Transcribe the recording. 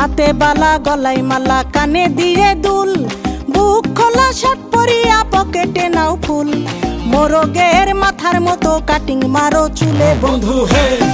হাতে বালা গলায় মালা কানে দিয়ে দুল, বুক খোলা শার্ট পরিয়া পকেটে নাও ফুল, মোরগের মাথার মতো কাটিং মারো চুলে বন্ধু হে।